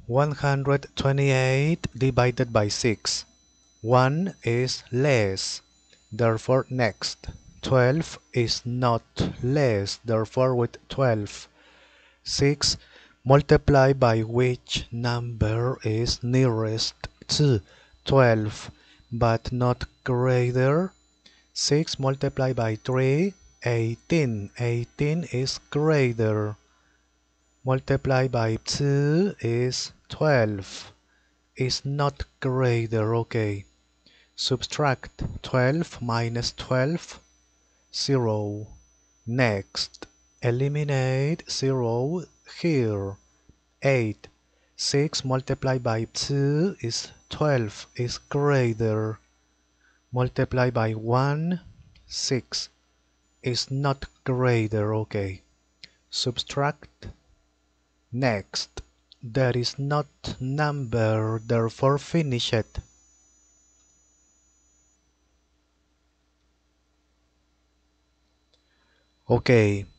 128 divided by 6. 1 is less, therefore next. 12 is not less, therefore with 12. 6 multiplied by which number is nearest to 12 but not greater. 6 multiplied by 3, 18. 18 is greater. Multiplied by 2 is 12. Is not greater, okay. Subtract 12 minus 12, 0. Next, eliminate 0 here. 8. 6 multiplied by 2 is 12, is greater. Multiplied by 1, 6. Is not greater, okay. Subtract. Next, there is not number, therefore finish it. Okay,